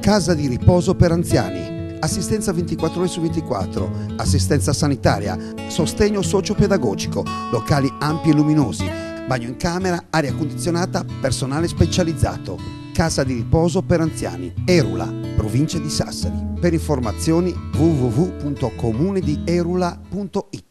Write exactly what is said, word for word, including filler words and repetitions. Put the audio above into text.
Casa di riposo per anziani, assistenza ventiquattro ore su ventiquattro, assistenza sanitaria, sostegno socio-pedagogico, locali ampi e luminosi, bagno in camera, aria condizionata, personale specializzato. Casa di riposo per anziani, Erula, provincia di Sassari. Per informazioni w w w punto comune di erula punto it.